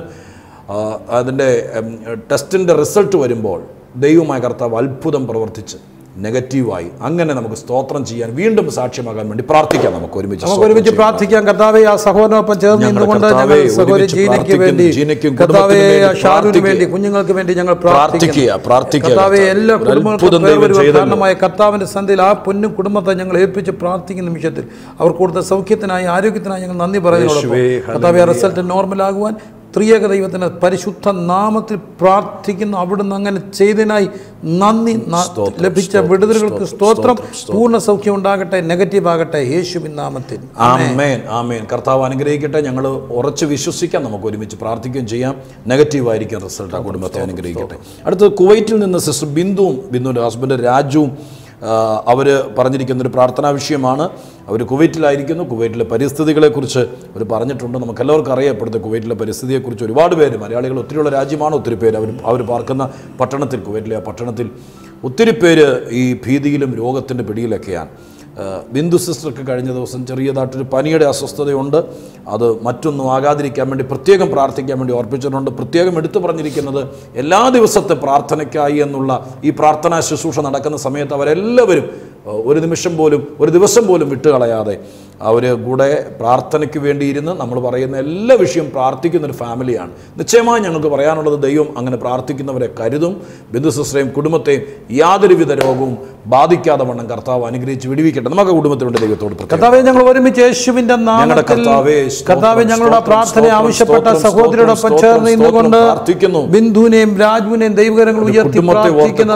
അതിൻ്റെ ടെസ്റ്റിൻ്റെ റിസൾട്ട് വരുമ്പോൾ ദൈവമായ കർത്താവ് അത്ഭുതം പ്രവർത്തിച്ച് നെഗറ്റീവായി അങ്ങനെ നമുക്ക് സ്തോത്രം ചെയ്യാൻ വീണ്ടും സാക്ഷ്യമാകാൻ വേണ്ടി പ്രാർത്ഥിക്കാം. നമുക്ക് ഒരുമിച്ച്
നമുക്ക് ഒരുമിച്ച് പ്രാർത്ഥിക്കാം. കർത്താവേ, ആ സഹോദരനൊപ്പം ചേർന്ന് നിന്നുകൊണ്ട് ഞങ്ങൾ സഹോദരി ജീനയ്ക്ക് വേണ്ടി, കർത്താവേ, ഷാരുവിന് വേണ്ടി, കുഞ്ഞുങ്ങൾക്ക് വേണ്ടി ഞങ്ങൾ പ്രാർത്ഥിക്കുക. കർത്താവേ, എല്ലാ കുടുംബങ്ങൾക്കും കാരണമായ കർത്താവിന്റെ സന്ധിയിൽ ആ പൊന്നും കുടുംബത്തെ ഞങ്ങൾ ഏൽപ്പിച്ച് പ്രാർത്ഥിക്കുന്ന നിമിഷത്തിൽ അവർ കൊടുത്ത സൗഖ്യത്തിനായി ആരോഗ്യത്തിനായി ഞങ്ങൾ നന്ദി പറയുന്നു. കർത്താവേ, റിസൾട്ട് നോർമലാകുവാൻ ത്രിയേക ദൈവത്തിൻ്റെ പരിശുദ്ധ നാമത്തിൽ പ്രാർത്ഥിക്കുന്നു. അവിടുന്ന് അങ്ങനെ ചെയ്തതിനായി നന്ദി. ലഭിച്ച വിടുതലുകൾക്ക് സ്തോത്രം. പൂർണ്ണ സൗഖ്യം ഉണ്ടാകട്ടെ, നെഗറ്റീവ് ആകട്ടെ, യേശുവിൻ നാമത്തിൽ.
ആമേൻ, ആമേൻ. കർത്താവ് അനുഗ്രഹിക്കട്ടെ. ഞങ്ങൾ ഉറച്ച് വിശ്വസിക്കാം. നമുക്ക് ഒരുമിച്ച് പ്രാർത്ഥിക്കുകയും ചെയ്യാം. നെഗറ്റീവ് ആയിരിക്കും റിസൾട്ട്. ആ കുടുംബത്തെ അനുഗ്രഹിക്കട്ടെ. അടുത്തത് കുവൈറ്റിൽ നിന്ന് സിസ്റ്റർ ബിന്ദുവും ബിന്ദുവിൻ്റെ ഹസ്ബൻഡ് രാജുവും അവർ പറഞ്ഞിരിക്കുന്നൊരു പ്രാർത്ഥനാ വിഷയമാണ്. അവർ കുവൈറ്റിലായിരിക്കുന്നു. കുവൈറ്റിലെ പരിസ്ഥിതികളെക്കുറിച്ച് അവർ പറഞ്ഞിട്ടുണ്ട്. നമുക്കെല്ലാവർക്കും അറിയാം ഇപ്പോഴത്തെ കുവൈറ്റിലെ പരിസ്ഥിതിയെക്കുറിച്ച്. ഒരുപാട് പേര്, മലയാളികൾ ഒത്തിരിയുള്ള രാജ്യമാണ്. ഒത്തിരി പേര് അവർ അവർ പാർക്കുന്ന പട്ടണത്തിൽ, കുവൈറ്റിലെ ആ പട്ടണത്തിൽ ഒത്തിരി പേര് ഈ ഭീതിയിലും രോഗത്തിൻ്റെ പിടിയിലൊക്കെയാണ്. ബിന്ദു സിസ്റ്റർക്ക് കഴിഞ്ഞ ദിവസം ചെറിയതായിട്ടൊരു പനിയുടെ അസ്വസ്ഥതയുണ്ട്. അത് മറ്റൊന്നും ആകാതിരിക്കാൻ വേണ്ടി പ്രത്യേകം പ്രാർത്ഥിക്കാൻ വേണ്ടി ഓർപ്പിച്ചിട്ടുണ്ട്. പ്രത്യേകം എടുത്തു പറഞ്ഞിരിക്കുന്നത് എല്ലാ ദിവസത്തെ പ്രാർത്ഥനയ്ക്കായി എന്നുള്ള ഈ പ്രാർത്ഥനാ ശുശ്രൂഷ നടക്കുന്ന സമയത്ത് അവരെല്ലാവരും ഒരു നിമിഷം പോലും ഒരു ദിവസം പോലും വിട്ടുകളയാതെ അവർ കൂടെ പ്രാർത്ഥനയ്ക്ക് വേണ്ടിയിരുന്ന് നമ്മൾ പറയുന്ന എല്ലാ വിഷയം പ്രാർത്ഥിക്കുന്നൊരു ഫാമിലിയാണ്. നിശ്ചയമായി ഞങ്ങൾക്ക് പറയാനുള്ളത്, ദൈവം അങ്ങനെ പ്രാർത്ഥിക്കുന്നവരെ കരുതും. ബിന്ദു സിസ്റ്ററേയും കുടുംബത്തെയും യാതൊരുവിധ രോഗവും ബാധിക്കാതെ വണ്ണം കർത്താവ് അനുഗ്രഹിച്ച് വിടുവിക്കട്ടെ. നമുക്ക് കുടുംബത്തിനുണ്ട് ദൈവത്തോട്.
കർത്താവേ, ഞങ്ങൾ ഒരുമിച്ച് യേശുവിന്റെ നാമത്തിൽ കർത്താവേ ഞങ്ങളുടെ പ്രാർത്ഥന ആവശ്യപ്പെട്ട സഹോദരിയോടൊപ്പം ചേർന്ന് നിന്നുകൊണ്ട് പ്രാർത്ഥിക്കുന്നു. ബിന്ദുവിനെയും രാജുവിനെയും ദൈവകരങ്ങൾ ഉയർത്തി പ്രാർത്ഥിക്കുന്ന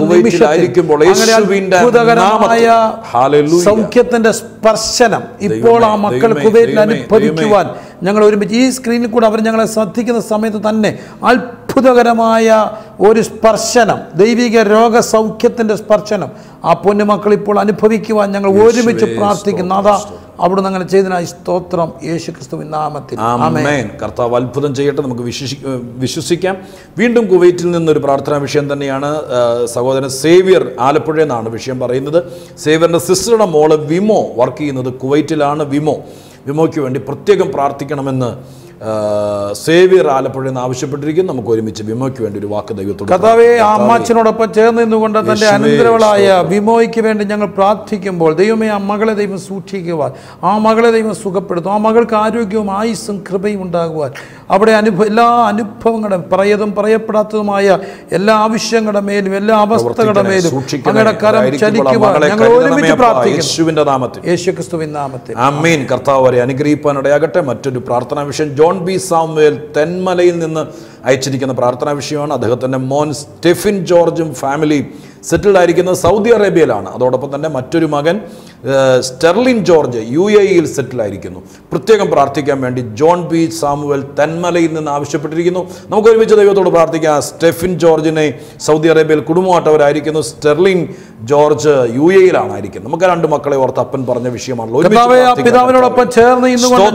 നിമിഷത്തിൽ സൗഖ്യത്തിന്റെ സ്പർശനം ഇപ്പോൾ ആ മക്കൾ കുവൈറ്റിൽ അനുഭവിക്കുവാൻ ഞങ്ങൾ ഒരുമിച്ച് ഈ സ്ക്രീനിൽ കൂടെ അവർ ഞങ്ങളെ ശ്രദ്ധിക്കുന്ന സമയത്ത് തന്നെ അത്ഭുതകരമായ ഒരു സ്പർശനം, ദൈവിക രോഗസൗഖ്യത്തിൻ്റെ സ്പർശനം ആ പൊന്നുമക്കൾ ഇപ്പോൾ അനുഭവിക്കുവാൻ ഞങ്ങൾ ഒരുമിച്ച് പ്രാർത്ഥിക്കുന്നു. അതാ അവിടുന്ന് അങ്ങനെ ചെയ്തതിനായി സ്തോത്രം, യേശു ക്രിസ്തുവിൻ നാമത്തിൽ ആമേൻ.
കർത്താവ് അത്ഭുതം ചെയ്യട്ടെ, നമുക്ക് വിശ്വസിക്കാം. വീണ്ടും കുവൈറ്റിൽ നിന്നൊരു പ്രാർത്ഥനാ വിഷയം തന്നെയാണ്. സഹോദരൻ സേവ്യർ ആലപ്പുഴയിൽ നിന്നാണ് വിഷയം പറയുന്നത്. സേവ്യറിൻ്റെ സിസ്റ്ററുടെ മോള് വിമോ വർക്ക് ചെയ്യുന്നത് കുവൈറ്റിലാണ്. വിമോ വിമോയ്ക്ക് വേണ്ടി പ്രത്യേകം പ്രാർത്ഥിക്കണമെന്ന് സേവ്യർ ആലപ്പുഴയിൽ നിന്ന് ആവശ്യപ്പെട്ടിരിക്കുന്നു. നമുക്ക് ഒരുമിച്ച് വിമോയ്ക്ക് വേണ്ടി ഒരു വാക്ക് ദൈവത്തോട്.
കർത്താവേ, ആ അമ്മച്ചനോടൊപ്പം ചേർന്ന് നിന്നുകൊണ്ട് തന്റെ അനന്തരവളായ വിമോയ്ക്ക് വേണ്ടി ഞങ്ങൾ പ്രാർത്ഥിക്കുമ്പോൾ ദൈവമേ, ആ മകളെ ദൈവം സൂക്ഷിക്കുവാൻ, ആ മകളെ ദൈവം സുഖപ്പെടുത്തും, ആ മകൾക്ക് ആരോഗ്യവും ആയുസ്സും കൃപയും ഉണ്ടാകുവാൻ, അവിടെ അനുഭവ എല്ലാ അനുഭവങ്ങളും പറയതും പറയപ്പെടാത്തതുമായ എല്ലാ ആവശ്യങ്ങളുടെ മേലും എല്ലാ അവസ്ഥകളുടെ മേലും അങ്ങയുടെ കരം ചലിക്കുവാൻ ഞങ്ങൾ ഒരുമിച്ച് പ്രാർത്ഥിക്കുന്നു യേശു ക്രിസ്തുവിൻ നാമത്തിൽ
ആമേൻ. കർത്താവ് വരെ അനുഗ്രഹിപ്പാനിടയാകട്ടെ. മറ്റൊരു പ്രാർത്ഥനാ വിഷയം ജോൺ ബി സാമുവേൽ തെന്മലയിൽ നിന്ന് അയച്ചിരിക്കുന്ന പ്രാർത്ഥനാ വിഷയമാണ്. അദ്ദേഹത്തിൻ്റെ മോൻ സ്റ്റെഫിൻ ജോർജും ഫാമിലിയും സെറ്റിൽഡ് ആയിരിക്കുന്നത് സൗദി അറേബ്യയിലാണ്. അതോടൊപ്പം തന്നെ മറ്റൊരു മകൻ സ്റ്റെർലിൻ ജോർജ് യു എ ഇയിൽ സെറ്റിലായിരിക്കുന്നു. പ്രത്യേകം പ്രാർത്ഥിക്കാൻ വേണ്ടി ജോൺ ബി സാമുവൽ തെന്മലയിൽ നിന്ന് ആവശ്യപ്പെട്ടിരിക്കുന്നു. നമുക്ക് ഒരുമിച്ച് ദൈവത്തോട് പ്രാർത്ഥിക്കാം. സ്റ്റെഫിൻ ജോർജിനെ സൗദി അറേബ്യയിൽ കുടുംബമായിട്ടവരായിരിക്കുന്നു. സ്റ്റെർലിൻ ജോർജ് യു എയിലാണ് ആയിരിക്കുന്നത്. നമുക്ക് രണ്ട് മക്കളെ ഓർത്ത് അപ്പൻ പറഞ്ഞ വിഷയമാണല്ലോ.
പിതാവിനോടൊപ്പം ചേർന്ന്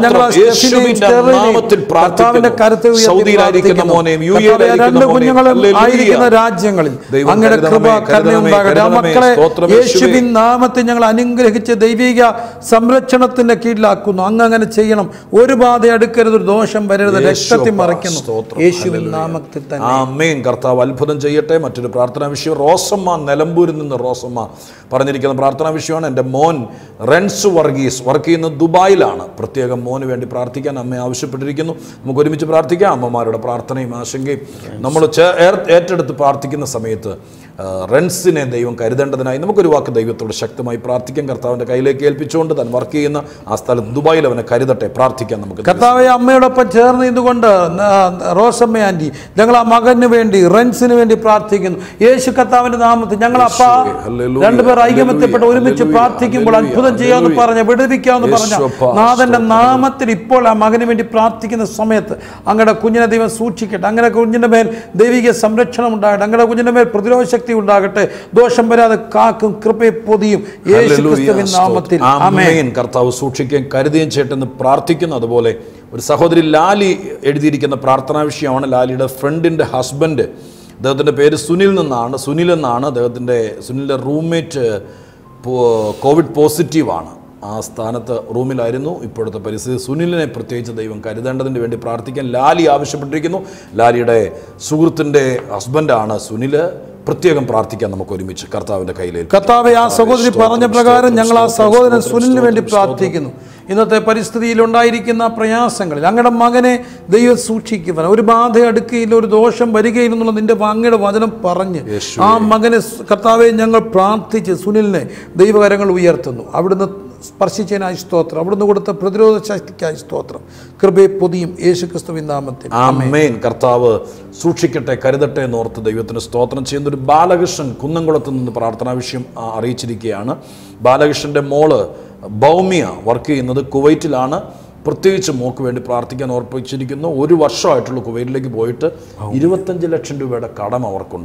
സൗദിയിലായിരിക്കുന്ന മോനെയും യു
എയിലായിരിക്കുന്ന രാജ്യങ്ങളിൽ അങ്ങയുടെ കൃപ കരുണയുണ്ടാകട്ടെ. മക്കളെ യേശുവിൻ നാമത്തിൽ ഞങ്ങൾ അനുഗ്രഹിച്ച് ദൈവിക സംരക്ഷണത്തിന്റെ കീഴിലാക്കുന്നു. അങ്ങ് അങ്ങനെ ചെയ്യണം. ഒരു ബാധ അടുക്കരുത്, ഒരു ദോഷം വരരുത്, രക്തത്തിൽ മറയ്ക്കുന്നു യേശുവിൻ നാമത്തിൽ തന്നെ
ആമേൻ. കർത്താവ് അത്ഭുതം ചെയ്യട്ടെ. മറ്റൊരു പ്രാർത്ഥനാ വിഷയം റോസമ്മ നിലമ്പൂരിൽ നിന്ന് റോസമ്മ പറഞ്ഞിരിക്കുന്ന പ്രാർത്ഥനാ വിഷയമാണ്. എൻ്റെ മോൻ റെൻസ് വർഗീസ് വർക്ക് ചെയ്യുന്നത് ദുബായിലാണ്. പ്രത്യേകം മോന് വേണ്ടി പ്രാർത്ഥിക്കാൻ അമ്മ ആവശ്യപ്പെട്ടിരിക്കുന്നു. നമുക്ക് ഒരുമിച്ച് പ്രാർത്ഥിക്കാം. അമ്മമാരുടെ പ്രാർത്ഥനയും ആശങ്കയും നമ്മൾ ഏറ്റെടുത്ത് പ്രാർത്ഥിക്കുന്ന സമയത്ത് റെൻസിനെ ദൈവം കരുതേണ്ടതിനായി നമുക്കൊരു വാക്ക് ദൈവത്തോട് ശക്തമായി പ്രാർത്ഥിക്കാം. കർത്താവിൻ്റെ കയ്യിലേക്ക് ഏൽപ്പിച്ചുകൊണ്ട് താൻ വർക്ക് ചെയ്യുന്ന ആ സ്ഥലത്ത് ദുബായിൽ അവനെ കരുതട്ടെ. പ്രാർത്ഥിക്കാം നമുക്ക്.
കർത്താവെ, അമ്മയോടൊപ്പം ചേർന്ന് ഇതുകൊണ്ട് റോസമ്മ ആൻറ്റി ഞങ്ങൾ ആ മകന് വേണ്ടി റെൻസിന് വേണ്ടി പ്രാർത്ഥിക്കുന്നു യേശു കർത്താവിന്റെ നാമത്തിൽ. ഞങ്ങൾ അപ്പ രണ്ടുപേർ ഐകമത്യപ്പെട്ട് ഒരുമിച്ച് പ്രാർത്ഥിക്കുമ്പോൾ അത്ഭുതം ചെയ്യാമെന്ന് പറഞ്ഞ വിടുവിക്കാമെന്ന് പറഞ്ഞ നാഥന്റെ നാമത്തിൽ ഇപ്പോൾ ആ മകന് വേണ്ടി പ്രാർത്ഥിക്കുന്ന സമയത്ത് അങ്ങയുടെ കുഞ്ഞിനെ ദൈവം സൂക്ഷിക്കട്ടെ. അങ്ങനെ കുഞ്ഞിന്റെ മേൽ ദൈവിക സംരക്ഷണം ഉണ്ടാകട്ടെ. അങ്ങയുടെ കുഞ്ഞിന്റെ മേൽ പ്രതിരോധ ശക്തി ഉണ്ടാകട്ടെ. ദോഷം വരാതെ കാക്കും, കൃപയെ പൊതിയും യേശു ക്രിസ്തുവിൻ നാമത്തിൽ ആമേൻ.
കർത്താവ് സൂക്ഷിക്കുകയും കരുതുകയും ചെയ്യട്ടെന്ന് പ്രാർത്ഥിക്കുന്നു. അതുപോലെ ഒരു സഹോദരി ലാലി എഴുതിയിരിക്കുന്ന പ്രാർത്ഥനാ വിഷയമാണ്. ലാലിയുടെ ഫ്രണ്ടിൻ്റെ ഹസ്ബൻഡ്, അദ്ദേഹത്തിൻ്റെ പേര് സുനിൽ നിന്നാണ് സുനിൽ എന്നാണ് അദ്ദേഹത്തിൻ്റെ സുനിലിൻ്റെ റൂംമേറ്റ് കോവിഡ് പോസിറ്റീവാണ്. ആ സ്ഥാനത്ത് റൂമിലായിരുന്നു. ഇപ്പോഴത്തെ പരിസ്ഥിതി സുനിലിനെ പ്രത്യേകിച്ച് ദൈവം കരുതേണ്ടതിന് വേണ്ടി പ്രാർത്ഥിക്കാൻ ലാലി ആവശ്യപ്പെട്ടിരിക്കുന്നു. ലാലിയുടെ സുഹൃത്തിൻ്റെ ഹസ്ബൻഡാണ് സുനിൽ. പ്രത്യേകം പ്രാർത്ഥിക്കാൻ നമുക്ക് ഒരുമിച്ച് കർത്താവിൻ്റെ കയ്യിലേക്ക്.
കർത്താവെ, ആ സഹോദരി പറഞ്ഞ പ്രകാരം ഞങ്ങൾ ആ സഹോദരൻ സുനിലിന് വേണ്ടി പ്രാർത്ഥിക്കുന്നു. ഇന്നത്തെ പരിസ്ഥിതിയിൽ ഉണ്ടായിരിക്കുന്ന പ്രയാസങ്ങളിൽ അങ്ങയുടെ മകനെ ദൈവം സൂക്ഷിക്കുവാൻ, ഒരു ബാധ അടുക്കുകയില്ല, ഒരു ദോഷം വരികയില്ലെന്നുള്ള നിന്റെ അങ്ങയുടെ വചനം പറഞ്ഞ് ആ മകനെ കർത്താവെ ഞങ്ങൾ പ്രാർത്ഥിച്ച് സുനിലിനെ ദൈവകരങ്ങൾ ഉയർത്തുന്നു. അവിടുന്ന് സ്പർശിച്ചതിനായി സ്തോത്രം. അവിടുന്ന് കൊടുത്ത പ്രതിരോധ ശക്തിക്കായി സ്തോത്രം. കൃപയെ പൊതിയും യേശു ക്രിസ്തുവിൻ നാമത്തിൽ
ആമേൻ. കർത്താവ് സൂക്ഷിക്കട്ടെ, കരുതട്ടെ എന്നോർത്ത് ദൈവത്തിന് സ്തോത്രം ചെയ്യുന്ന ഒരു ബാലകൃഷ്ണൻ കുന്നംകുളത്ത് നിന്ന് പ്രാർത്ഥനാ വിഷയം അറിയിച്ചിരിക്കുകയാണ്. ബാലകൃഷ്ണൻ്റെ മോള് ഭൗമിയ വർക്ക് ചെയ്യുന്നത് കുവൈറ്റിലാണ്. പ്രത്യേകിച്ച് മോക്ക് വേണ്ടി പ്രാർത്ഥിക്കാൻ ഓർപ്പിച്ചിരിക്കുന്നു. ഒരു വർഷമായിട്ടുള്ള കുവൈറ്റിലേക്ക് പോയിട്ട് ഇരുപത്തഞ്ച് ലക്ഷം രൂപയുടെ കടം അവർക്കുണ്ട്.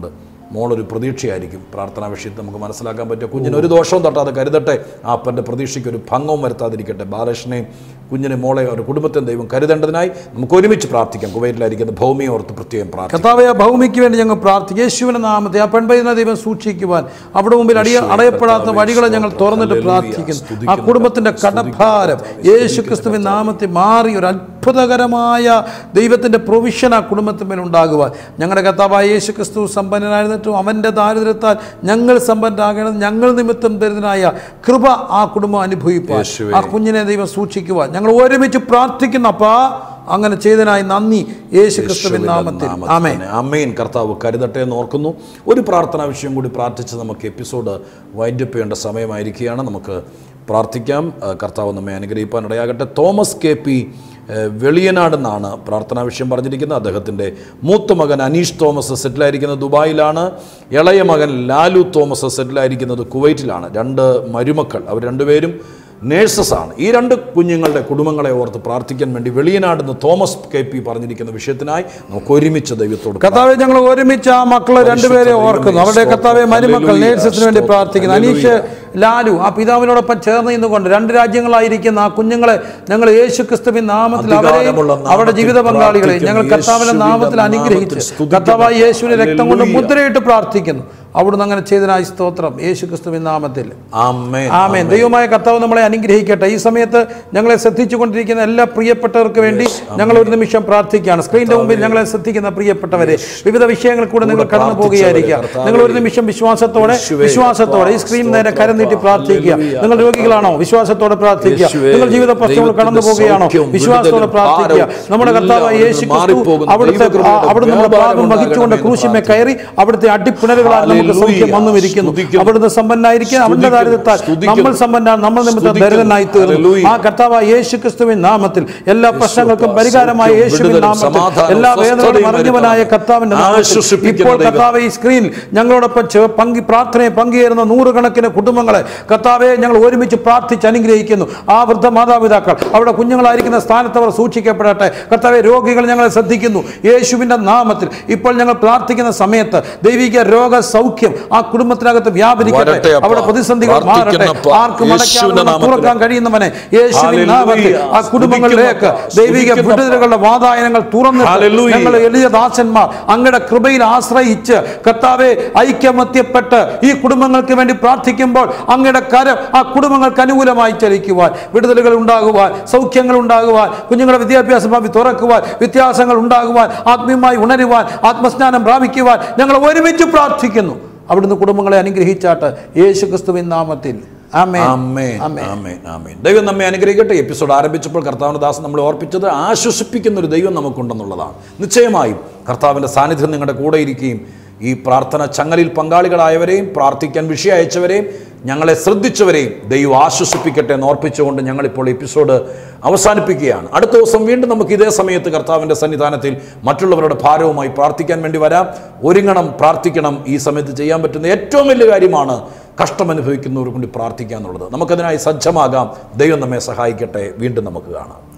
മോളൊരു പ്രതീക്ഷയായിരിക്കും പ്രാർത്ഥനാ വിഷയത്തിൽ നമുക്ക് മനസ്സിലാക്കാൻ പറ്റും. കുഞ്ഞിന് ഒരു ദോഷവും തട്ടാതെ കരുതട്ടെ, ആ അപ്പൻ്റെ പ്രതീക്ഷയ്ക്ക് ഒരു ഭംഗവും വരുത്താതിരിക്കട്ടെ. ബാലകൃഷ്ണനെയും കുഞ്ഞിനെ മോളെ ഒരു കുടുംബത്തെയും ദൈവം കരുതേണ്ടതിനായി നമുക്ക് ഒരുമിച്ച് പ്രാർത്ഥിക്കാം. കുവൈറ്റിലായിരിക്കുന്ന ഭൗമിയെ ഓർത്ത് പ്രത്യേകം പ്രാർത്ഥിക്കാം.
കർത്താവേ, ആ ഭൗമിക്ക് വേണ്ടി ഞങ്ങൾ പ്രാർത്ഥിക്കും. യേശുവിന്റെ നാമത്തെ ആ പെൺപൈതലിനെ ദൈവം സൂക്ഷിക്കുവാൻ അവിടെ മുമ്പിൽ അടിയ അടയപ്പെടാത്ത വഴികളെ ഞങ്ങൾ തുറന്നിട്ട് പ്രാർത്ഥിക്കുന്നു. ആ കുടുംബത്തിന്റെ കടഭാരം യേശു ക്രിസ്തുവിൻ നാമത്തിൽ മാറി ഒരു അത്ഭുതകരമായ ദൈവത്തിന്റെ പ്രൊവിഷൻ ആ കുടുംബത്തിന്മേൽ ഉണ്ടാകുവാൻ ഞങ്ങളുടെ കർത്താവായ യേശു ക്രിസ്തു സമ്പന്നനായിരുന്നിട്ടും അവന്റെ ദാരിദ്ര്യത്താൽ ഞങ്ങൾ സമ്പന്നരാകണം. ഞങ്ങൾ നിമിത്തം ദരിദ്രനായ കൃപ ആ കുടുംബം അനുഭവിപ്പാൻ ആ കുഞ്ഞിനെ ദൈവം സൂക്ഷിക്കുവാൻ ഞങ്ങൾ ഒരുമിച്ച് പ്രാർത്ഥിക്കുന്നു. അപ്പാ, അങ്ങനെ ചെയ്തതിനായി നന്ദി, യേശു ക്രിസ്തുവിൻ നാമത്തിൽ. ആമേൻ.
ആമേൻ. കർത്താവ് കരുതട്ടെ എന്ന് ഓർക്കുന്നു. ഒരു പ്രാർത്ഥനാ വിഷയം കൂടി പ്രാർത്ഥിച്ച് നമുക്ക് എപ്പിസോഡ് വൈൻഡപ്പ് ചെയ്യേണ്ട സമയമായിരിക്കുകയാണ്. നമുക്ക് പ്രാർത്ഥിക്കാം. കർത്താവ് നമ്മെ അനുഗ്രഹിപ്പാൻ ഇടയാകട്ടെ. തോമസ് കെ പി വെളിയനാടെന്നാണ് പ്രാർത്ഥനാ വിഷയം പറഞ്ഞിരിക്കുന്നത്. അദ്ദേഹത്തിൻ്റെ മൂത്ത മകൻ അനീഷ് തോമസ് സെറ്റിലായിരിക്കുന്നത് ദുബായിലാണ്. ഇളയ മകൻ ലാലു തോമസ് സെറ്റിലായിരിക്കുന്നത് കുവൈറ്റിലാണ്. രണ്ട് മരുമക്കൾ, അവർ രണ്ടുപേരും നേഴ്സസാണ്. ഈ രണ്ട് കുഞ്ഞുങ്ങളുടെ കുടുംബങ്ങളെ ഓർത്ത് പ്രാർത്ഥിക്കാൻ വേണ്ടി വെളിയനാടുന്ന തോമസ് കെ പി പറഞ്ഞിരിക്കുന്ന വിഷയത്തിനായി നമുക്ക് ഒരുമിച്ച് ദൈവത്തോട്
കർത്താവേ, ഞങ്ങൾ ഒരുമിച്ച് ആ മക്കളെ രണ്ടുപേരെ ഓർക്കുന്നു. അവരുടെ കർത്താവേ മരുമക്കൾ നേഴ്സസിന് വേണ്ടി പ്രാർത്ഥിക്കുന്നു. അനീഷ്, ലാലു ആ പിതാവിനോടൊപ്പം ചേർന്ന് നിന്നുകൊണ്ട് രണ്ട് രാജ്യങ്ങളായിരിക്കുന്ന ആ കുഞ്ഞുങ്ങളെ ഞങ്ങൾ യേശു ക്രിസ്തുവിൻ നാമത്തിൽ അവരെ അവരുടെ ജീവിത പങ്കാളികളെ ഞങ്ങൾ കർത്താവിന്റെ നാമത്തിൽ അനുഗ്രഹിച്ച് കർത്താവായ യേശുവിന്റെ രക്തം കൊണ്ട് മുദ്രയിട്ട് പ്രാർത്ഥിക്കുന്നു. അവിടുന്ന് അങ്ങനെ ചെയ്തതിനായി സ്തോത്രം, യേശു ക്രിസ്തുവിൻ നാമത്തിൽ. ആമേൻ. ദൈവമായ കർത്താവ് നമ്മളെ അനുഗ്രഹിക്കട്ടെ. ഈ സമയത്ത് ഞങ്ങളെ ശ്രദ്ധിച്ചുകൊണ്ടിരിക്കുന്ന എല്ലാ പ്രിയപ്പെട്ടവർക്ക് വേണ്ടി ഞങ്ങൾ ഒരു നിമിഷം പ്രാർത്ഥിക്കുകയാണ്. സ്ക്രീനിന്റെ മുമ്പിൽ ഞങ്ങളെ ശ്രദ്ധിക്കുന്ന പ്രിയപ്പെട്ടവരെ, വിവിധ വിഷയങ്ങൾ കൂടെ നിങ്ങൾ കടന്നു പോകുകയായിരിക്കുക. നിങ്ങൾ ഒരു നിമിഷം വിശ്വാസത്തോടെ വിശ്വാസത്തോടെ ഈ സ്ക്രീൻ നേരെ കരം നീട്ടി പ്രാർത്ഥിക്കുക. നിങ്ങൾ രോഗികളാണോ? വിശ്വാസത്തോടെ പ്രാർത്ഥിക്കുക. നിങ്ങൾ ജീവിത പ്രശ്നങ്ങൾ കടന്നു പോകുകയാണോ? വിശ്വാസത്തോടെ പ്രാർത്ഥിക്കുക. നമ്മുടെ കർത്താവായ യേശു ക്രിസ്തു അവിടുത്തെ അവിടുന്ന് നമ്മുടെ പാപം വഹിച്ചുകൊണ്ട് ക്രൂശിന്മേൽ കയറി അവിടുത്തെ അടിപ്പിണരുകളാൽ നമുക്ക് സൗഖ്യം വന്നു ഇരിക്കുന്നു. അവിടുന്ന് സമ്പന്നനായിരിക്കും. അവന്റെ ദാരിദ്ര്യത്താൽ നമ്മൾ സമ്പന്നനാണ്, നമ്മൾ നിമിത്തം ദരിദ്രനായി തീർന്നു. ആ കർത്താവായ യേശു ക്രിസ്തുവിൻ നാമത്തിൽ എല്ലാ പ്രശ്നങ്ങൾക്കും പരിഹാരമായ യേശുവിൻ നാമത്തിൽ എല്ലാ വേദനകളും അറിഞ്ഞവനായ കർത്താവിന്റെ നാമത്തിൽ ഇപ്പോൾ കർത്താവെ ഈ സ്ക്രീനിൽ ഞങ്ങളോടൊപ്പം പങ്കി പ്രാർത്ഥനയെ പങ്കുചേരുന്ന നൂറുകണക്കിന് കുടുംബങ്ങളെ കർത്താവെ ഞങ്ങൾ ഒരുമിച്ച് പ്രാർത്ഥിച്ച് അനുഗ്രഹിക്കുന്നു. ആ വൃദ്ധ മാതാപിതാക്കൾ അവിടെ കുഞ്ഞുങ്ങളായിരിക്കുന്ന സ്ഥാനത്ത് അവർ സൂക്ഷിക്കപ്പെടട്ടെ. കർത്താവെ, രോഗികൾ ഞങ്ങളെ ശ്രദ്ധിക്കുന്നു യേശുവിന്റെ നാമത്തിൽ. ഇപ്പോൾ ഞങ്ങൾ പ്രാർത്ഥിക്കുന്ന സമയത്ത് ദൈവിക രോഗ സൗഖ്യം ആ കുടുംബത്തിനകത്ത് വ്യാപരിക്കട്ടെ. അവിടെ പ്രതിസന്ധികൾ മാറട്ടെ. ആർക്കും തുറക്കാൻ കഴിയുന്നവനെ യേശുവിൻ നാമത്തിൽ ആ കുടുംബങ്ങളിലേക്ക് ദൈവിക വിടുതലുകളുടെ വാതായനങ്ങൾ തുറന്ന് ഞങ്ങൾ എളിയ ദാസന്മാർ അങ്ങയുടെ കൃപയിൽ ആശ്രയിച്ച് കർത്താവെ ഐക്യമത്യപ്പെട്ട് ഈ കുടുംബങ്ങൾക്ക് വേണ്ടി പ്രാർത്ഥിക്കുമ്പോൾ അങ്ങയുടെ കരം ആ കുടുംബങ്ങൾക്ക് അനുകൂലമായി ചലിക്കുവാൻ, വിടുതലുകൾ ഉണ്ടാകുവാൻ, സൗഖ്യങ്ങൾ ഉണ്ടാകുവാൻ, കുഞ്ഞുങ്ങളുടെ വിദ്യാഭ്യാസ ഭാവി തുറക്കുവാൻ, വ്യത്യാസങ്ങൾ ഉണ്ടാകുവാൻ, ആത്മീയമായി ഉണരുവാൻ, ആത്മസ്നാനം പ്രാപിക്കുവാൻ ഞങ്ങൾ ഒരുമിച്ച് പ്രാർത്ഥിക്കുന്നു. അവിടുന്ന് കുടുംബങ്ങളെ അനുഗ്രഹിച്ചാട്ട് യേശു ക്രിസ്തുവിൻ നാമത്തിൽ.
ദൈവം നമ്മെ അനുഗ്രഹിക്കട്ടെ. എപ്പിസോഡ് ആരംഭിച്ചപ്പോൾ കർത്താവിന്റെ ദാസൻ നമ്മളെ ഓർപ്പിച്ചത് ആശ്വസിപ്പിക്കുന്ന ഒരു ദൈവം നമുക്കുണ്ടെന്നുള്ളതാണ്. നിശ്ചയമായും കർത്താവിന്റെ സാന്നിധ്യം നിങ്ങളുടെ കൂടെ ഇരിക്കുകയും ഈ പ്രാർത്ഥന ചങ്ങലിൽ പങ്കാളികളായവരെയും പ്രാർത്ഥിക്കാൻ വിഷയം അയച്ചവരെയും ഞങ്ങളെ ശ്രദ്ധിച്ചവരെയും ദൈവം ആശ്വസിപ്പിക്കട്ടെ എന്ന് ഓർപ്പിച്ചുകൊണ്ട് ഞങ്ങളിപ്പോൾ എപ്പിസോഡ് അവസാനിപ്പിക്കുകയാണ്. അടുത്ത ദിവസം വീണ്ടും നമുക്ക് ഇതേ സമയത്ത് കർത്താവിൻ്റെ സന്നിധാനത്തിൽ മറ്റുള്ളവരുടെ ഭാരവുമായി പ്രാർത്ഥിക്കാൻ വേണ്ടി വരാം. ഒരുങ്ങണം, പ്രാർത്ഥിക്കണം. ഈ സമയത്ത് ചെയ്യാൻ പറ്റുന്ന ഏറ്റവും വലിയ കാര്യമാണ് കഷ്ടം അനുഭവിക്കുന്നവർക്ക് വേണ്ടി പ്രാർത്ഥിക്കുക എന്നുള്ളത്. നമുക്കതിനായി സജ്ജമാകാം. ദൈവം നമ്മെ സഹായിക്കട്ടെ. വീണ്ടും നമുക്ക് കാണാം.